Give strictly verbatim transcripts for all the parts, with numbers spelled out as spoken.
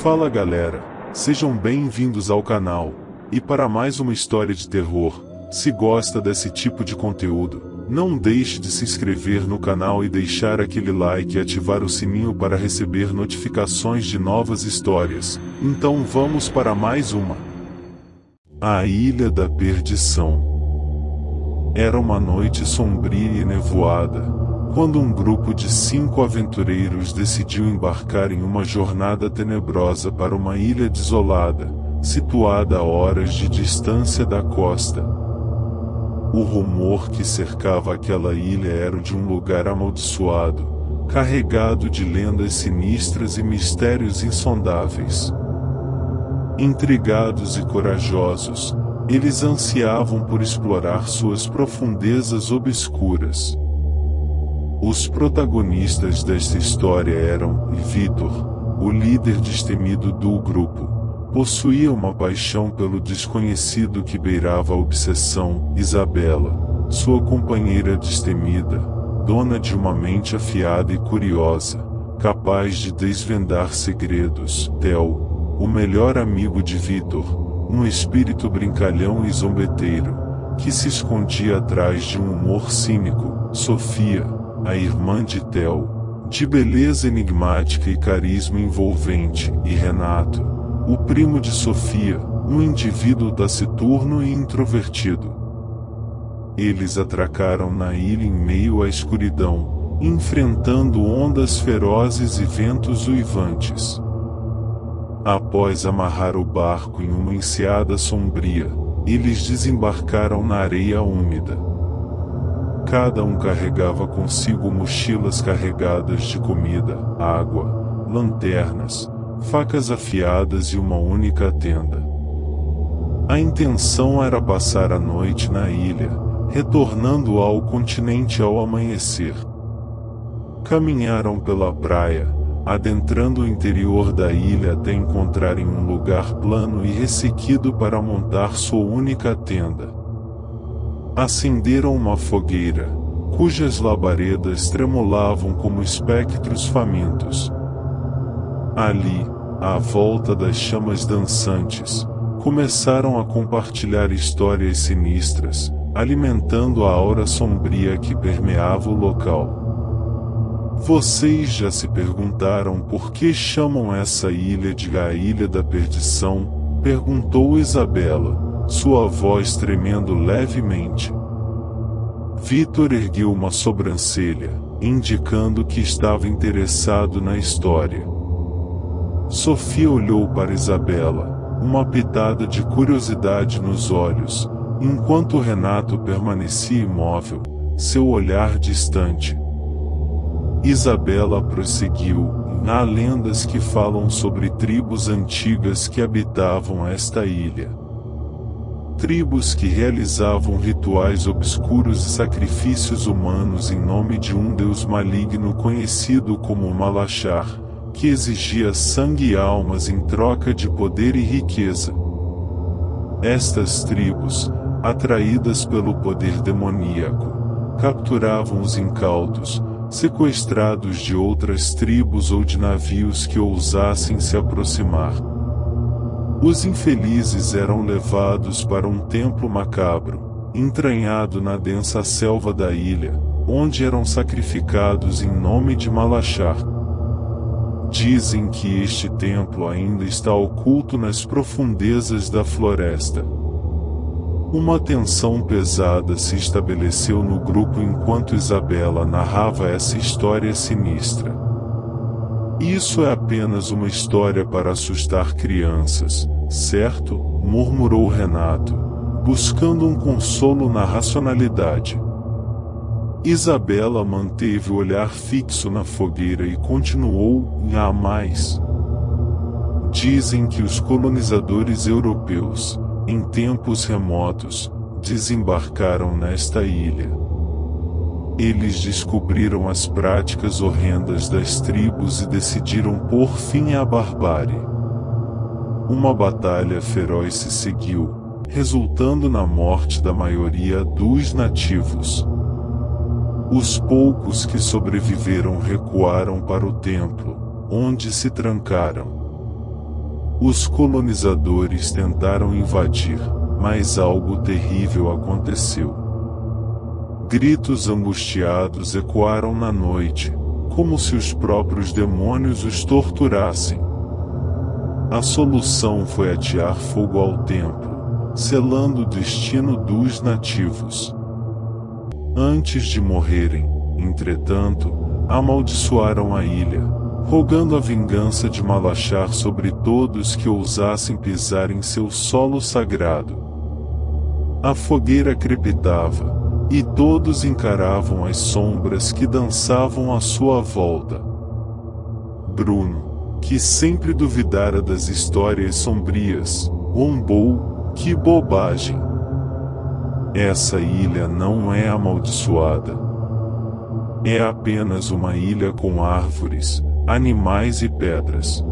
Fala galera, sejam bem-vindos ao canal, e para mais uma história de terror. Se gosta desse tipo de conteúdo, não deixe de se inscrever no canal e deixar aquele like e ativar o sininho para receber notificações de novas histórias. Então vamos para mais uma. A Ilha da Perdição. Era uma noite sombria e nevoada, quando um grupo de cinco aventureiros decidiu embarcar em uma jornada tenebrosa para uma ilha desolada, situada a horas de distância da costa. O rumor que cercava aquela ilha era o de um lugar amaldiçoado, carregado de lendas sinistras e mistérios insondáveis. Intrigados e corajosos, eles ansiavam por explorar suas profundezas obscuras. Os protagonistas desta história eram Vitor, o líder destemido do grupo. Possuía uma paixão pelo desconhecido que beirava a obsessão. Isabela, sua companheira destemida, dona de uma mente afiada e curiosa, capaz de desvendar segredos. Theo, o melhor amigo de Vitor, um espírito brincalhão e zombeteiro, que se escondia atrás de um humor cínico. Sofia, a irmã de Theo, de beleza enigmática e carisma envolvente. E Renato, o primo de Sofia, um indivíduo taciturno e introvertido. Eles atracaram na ilha em meio à escuridão, enfrentando ondas ferozes e ventos uivantes. Após amarrar o barco em uma enseada sombria, eles desembarcaram na areia úmida. Cada um carregava consigo mochilas carregadas de comida, água, lanternas, facas afiadas e uma única tenda. A intenção era passar a noite na ilha, retornando ao continente ao amanhecer. Caminharam pela praia, adentrando o interior da ilha até encontrarem um lugar plano e ressequido para montar sua única tenda. Acenderam uma fogueira, cujas labaredas tremulavam como espectros famintos. Ali, à volta das chamas dançantes, começaram a compartilhar histórias sinistras, alimentando a aura sombria que permeava o local. Vocês já se perguntaram por que chamam essa ilha de a Ilha da Perdição? Perguntou Isabela, sua voz tremendo levemente. Vitor ergueu uma sobrancelha, indicando que estava interessado na história. Sofia olhou para Isabela, uma pitada de curiosidade nos olhos, enquanto Renato permanecia imóvel, seu olhar distante. Isabela prosseguiu: há lendas que falam sobre tribos antigas que habitavam esta ilha. Tribos que realizavam rituais obscuros e sacrifícios humanos em nome de um deus maligno conhecido como Malachar, que exigia sangue e almas em troca de poder e riqueza. Estas tribos, atraídas pelo poder demoníaco, capturavam os incautos, sequestrados de outras tribos ou de navios que ousassem se aproximar. Os infelizes eram levados para um templo macabro, entranhado na densa selva da ilha, onde eram sacrificados em nome de Malachar. Dizem que este templo ainda está oculto nas profundezas da floresta. Uma tensão pesada se estabeleceu no grupo enquanto Isabela narrava essa história sinistra. Isso é apenas uma história para assustar crianças, certo? Murmurou Renato, buscando um consolo na racionalidade. Isabela manteve o olhar fixo na fogueira e continuou: há mais. Dizem que os colonizadores europeus, em tempos remotos, desembarcaram nesta ilha. Eles descobriram as práticas horrendas das tribos e decidiram pôr fim à barbárie. Uma batalha feroz se seguiu, resultando na morte da maioria dos nativos. Os poucos que sobreviveram recuaram para o templo, onde se trancaram. Os colonizadores tentaram invadir, mas algo terrível aconteceu. Gritos angustiados ecoaram na noite, como se os próprios demônios os torturassem. A solução foi atear fogo ao templo, selando o destino dos nativos. Antes de morrerem, entretanto, amaldiçoaram a ilha, rogando a vingança de Malachar sobre todos que ousassem pisar em seu solo sagrado. A fogueira crepitava, e todos encaravam as sombras que dançavam à sua volta. Bruno, que sempre duvidara das histórias sombrias, zombou: que bobagem! Essa ilha não é amaldiçoada. É apenas uma ilha com árvores, animais e pedras.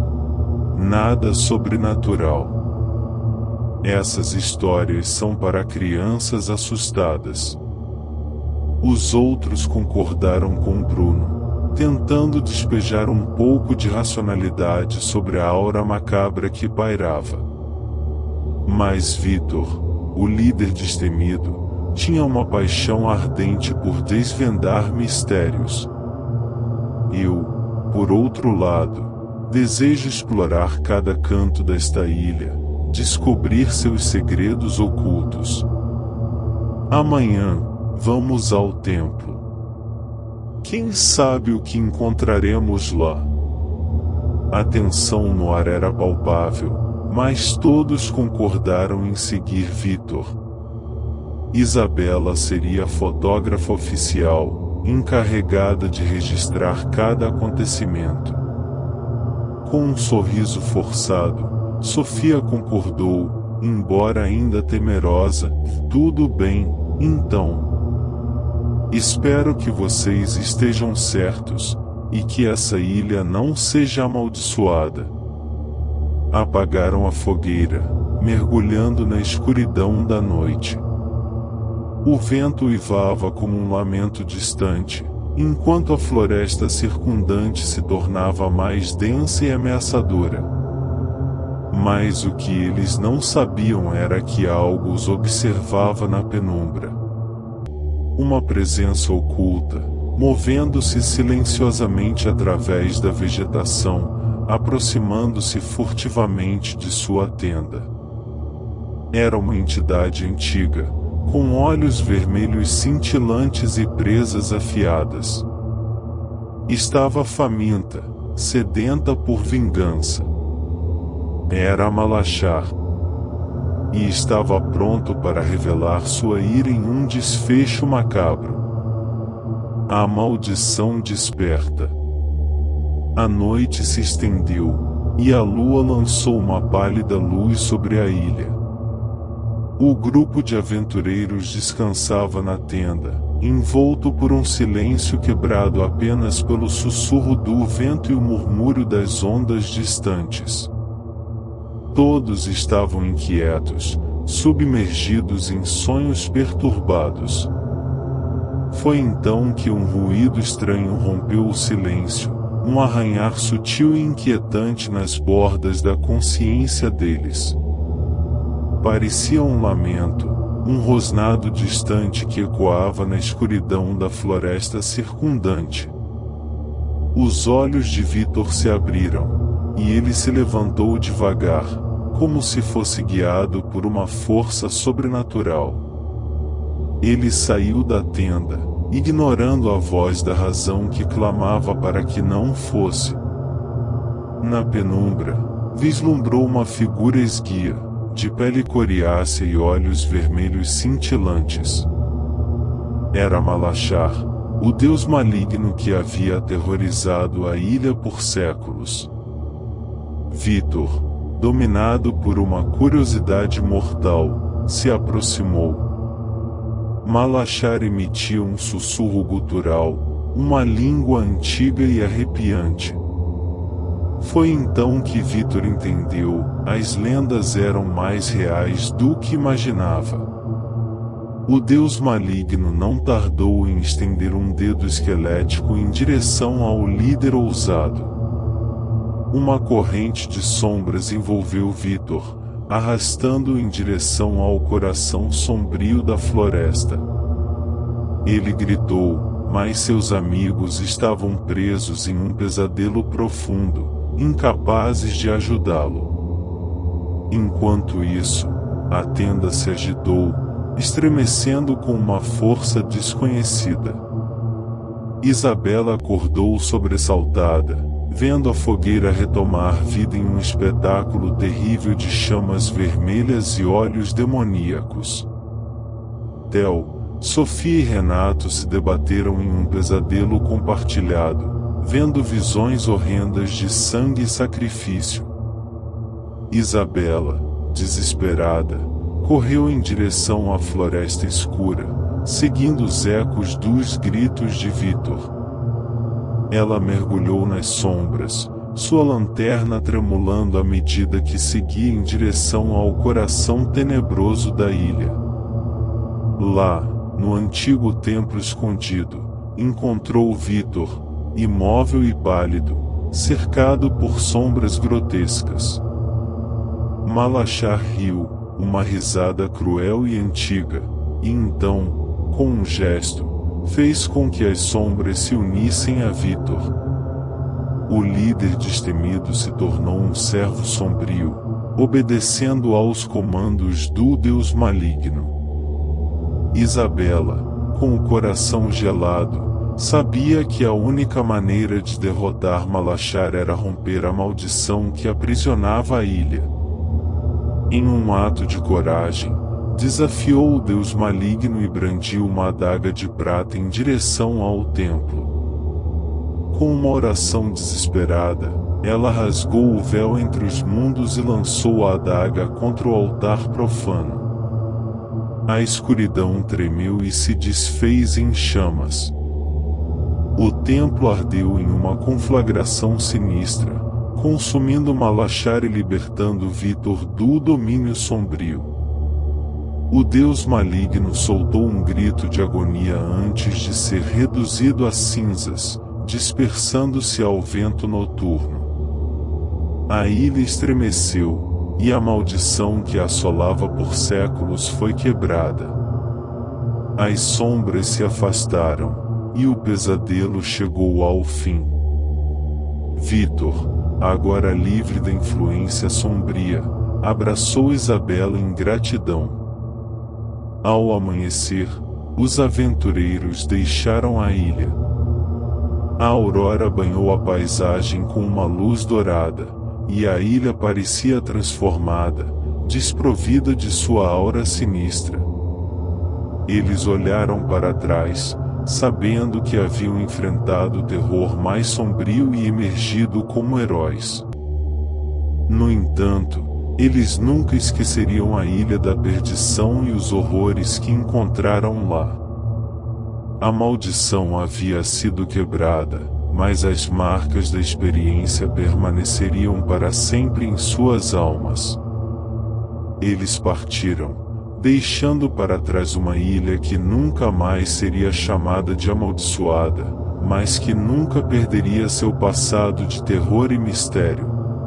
Nada sobrenatural. Essas histórias são para crianças assustadas. Os outros concordaram com Bruno, tentando despejar um pouco de racionalidade sobre a aura macabra que pairava. Mas Vitor, o líder destemido, tinha uma paixão ardente por desvendar mistérios. Eu, por outro lado, desejo explorar cada canto desta ilha, descobrir seus segredos ocultos. Amanhã, vamos ao templo. Quem sabe o que encontraremos lá? A tensão no ar era palpável, mas todos concordaram em seguir Vitor. Isabela seria a fotógrafa oficial, encarregada de registrar cada acontecimento. Com um sorriso forçado, Sofia concordou, embora ainda temerosa: tudo bem, então. Espero que vocês estejam certos, e que essa ilha não seja amaldiçoada. Apagaram a fogueira, mergulhando na escuridão da noite. O vento uivava como um lamento distante, enquanto a floresta circundante se tornava mais densa e ameaçadora. Mas o que eles não sabiam era que algo os observava na penumbra. Uma presença oculta, movendo-se silenciosamente através da vegetação, aproximando-se furtivamente de sua tenda. Era uma entidade antiga, com olhos vermelhos cintilantes e presas afiadas. Estava faminta, sedenta por vingança. Era Malachar. E estava pronto para revelar sua ira em um desfecho macabro. A maldição desperta. A noite se estendeu, e a lua lançou uma pálida luz sobre a ilha. O grupo de aventureiros descansava na tenda, envolto por um silêncio quebrado apenas pelo sussurro do vento e o murmúrio das ondas distantes. Todos estavam inquietos, submergidos em sonhos perturbados. Foi então que um ruído estranho rompeu o silêncio, um arranhar sutil e inquietante nas bordas da consciência deles. Parecia um lamento, um rosnado distante que ecoava na escuridão da floresta circundante. Os olhos de Vitor se abriram, e ele se levantou devagar, como se fosse guiado por uma força sobrenatural. Ele saiu da tenda, ignorando a voz da razão que clamava para que não fosse. Na penumbra, vislumbrou uma figura esguia, de pele coriácea e olhos vermelhos cintilantes. Era Malachar, o deus maligno que havia aterrorizado a ilha por séculos. Vitor, dominado por uma curiosidade mortal, se aproximou. Malachar emitia um sussurro gutural, uma língua antiga e arrepiante. Foi então que Vitor entendeu: as lendas eram mais reais do que imaginava. O deus maligno não tardou em estender um dedo esquelético em direção ao líder ousado. uma corrente de sombras envolveu Vitor, arrastando-o em direção ao coração sombrio da floresta. Ele gritou, mas seus amigos estavam presos em um pesadelo profundo, incapazes de ajudá-lo. Enquanto isso, a tenda se agitou, estremecendo com uma força desconhecida. Isabela acordou sobressaltada, vendo a fogueira retomar vida em um espetáculo terrível de chamas vermelhas e olhos demoníacos. Theo, Sofia e Renato se debateram em um pesadelo compartilhado, vendo visões horrendas de sangue e sacrifício. Isabela, desesperada, correu em direção à floresta escura, seguindo os ecos dos gritos de Vitor. Ela mergulhou nas sombras, sua lanterna tremulando à medida que seguia em direção ao coração tenebroso da ilha. Lá, no antigo templo escondido, encontrou Vitor, imóvel e pálido, cercado por sombras grotescas. Malachar riu, uma risada cruel e antiga, e então, com um gesto, fez com que as sombras se unissem a Vitor. O líder destemido se tornou um servo sombrio, obedecendo aos comandos do Deus maligno. Isabela, com o coração gelado, sabia que a única maneira de derrotar Malachar era romper a maldição que aprisionava a ilha. Em um ato de coragem, desafiou o Deus maligno e brandiu uma adaga de prata em direção ao templo. Com uma oração desesperada, ela rasgou o véu entre os mundos e lançou a adaga contra o altar profano. A escuridão tremeu e se desfez em chamas. O templo ardeu em uma conflagração sinistra, consumindo Malachar e libertando Vitor do domínio sombrio. O Deus maligno soltou um grito de agonia antes de ser reduzido a cinzas, dispersando-se ao vento noturno. A ilha estremeceu, e a maldição que a assolava por séculos foi quebrada. As sombras se afastaram, e o pesadelo chegou ao fim. Vitor, agora livre da influência sombria, abraçou Isabela em gratidão. Ao amanhecer, os aventureiros deixaram a ilha. A aurora banhou a paisagem com uma luz dourada, e a ilha parecia transformada, desprovida de sua aura sinistra. Eles olharam para trás, sabendo que haviam enfrentado o terror mais sombrio e emergido como heróis. No entanto, eles nunca esqueceriam a Ilha da Perdição e os horrores que encontraram lá. A maldição havia sido quebrada, mas as marcas da experiência permaneceriam para sempre em suas almas. Eles partiram, deixando para trás uma ilha que nunca mais seria chamada de amaldiçoada, mas que nunca perderia seu passado de terror e mistério.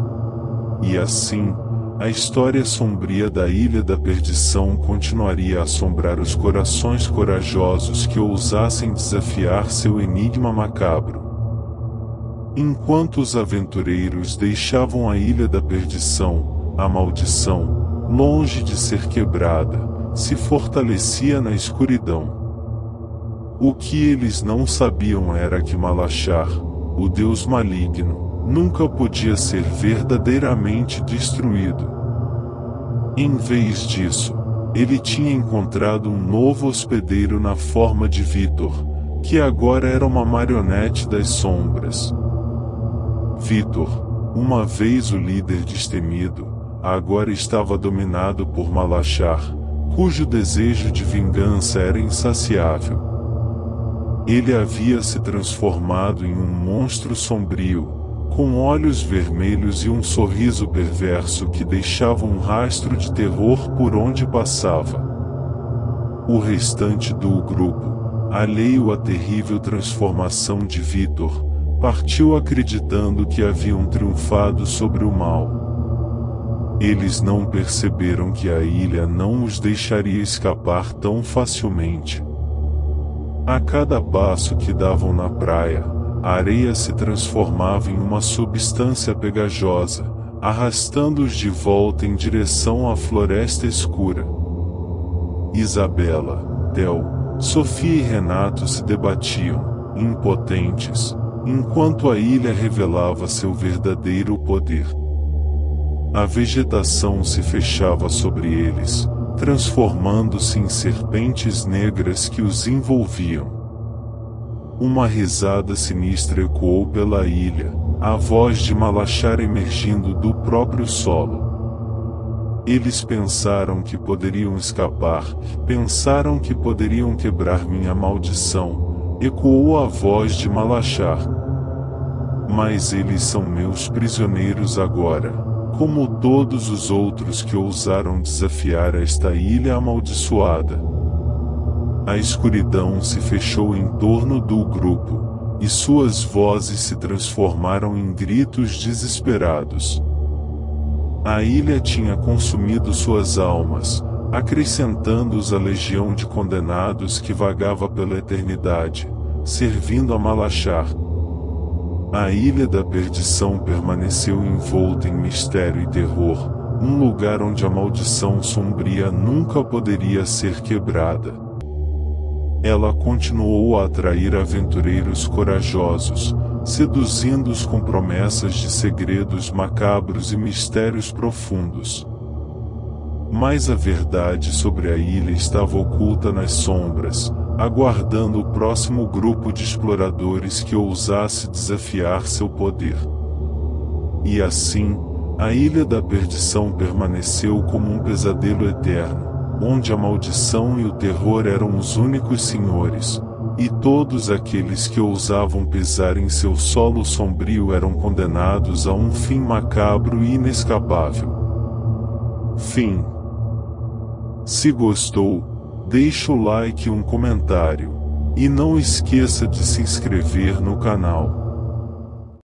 E assim, a história sombria da Ilha da Perdição continuaria a assombrar os corações corajosos que ousassem desafiar seu enigma macabro. Enquanto os aventureiros deixavam a Ilha da Perdição, a maldição, longe de ser quebrada, se fortalecia na escuridão. O que eles não sabiam era que Malachar, o Deus maligno, nunca podia ser verdadeiramente destruído. Em vez disso, ele tinha encontrado um novo hospedeiro na forma de Vitor, que agora era uma marionete das sombras. Vitor, uma vez o líder destemido, agora estava dominado por Malachar, cujo desejo de vingança era insaciável. Ele havia se transformado em um monstro sombrio, com olhos vermelhos e um sorriso perverso que deixava um rastro de terror por onde passava. O restante do grupo, alheio à terrível transformação de Vitor, partiu acreditando que haviam triunfado sobre o mal. Eles não perceberam que a ilha não os deixaria escapar tão facilmente. A cada passo que davam na praia, a areia se transformava em uma substância pegajosa, arrastando-os de volta em direção à floresta escura. Isabela, Theo, Sofia e Renato se debatiam, impotentes, enquanto a ilha revelava seu verdadeiro poder. A vegetação se fechava sobre eles, transformando-se em serpentes negras que os envolviam. Uma risada sinistra ecoou pela ilha, a voz de Malachar emergindo do próprio solo. Eles pensaram que poderiam escapar, pensaram que poderiam quebrar minha maldição, ecoou a voz de Malachar. Mas eles são meus prisioneiros agora, como todos os outros que ousaram desafiar esta ilha amaldiçoada. A escuridão se fechou em torno do grupo, e suas vozes se transformaram em gritos desesperados. A ilha tinha consumido suas almas, acrescentando-os à legião de condenados que vagava pela eternidade, servindo a Malachar. A Ilha da Perdição permaneceu envolta em mistério e terror, um lugar onde a maldição sombria nunca poderia ser quebrada. Ela continuou a atrair aventureiros corajosos, seduzindo-os com promessas de segredos macabros e mistérios profundos. Mas a verdade sobre a ilha estava oculta nas sombras, aguardando o próximo grupo de exploradores que ousasse desafiar seu poder. E assim, a Ilha da Perdição permaneceu como um pesadelo eterno, onde a maldição e o terror eram os únicos senhores, e todos aqueles que ousavam pisar em seu solo sombrio eram condenados a um fim macabro e inescapável. Fim. Se gostou, deixa o like e um comentário, e não esqueça de se inscrever no canal.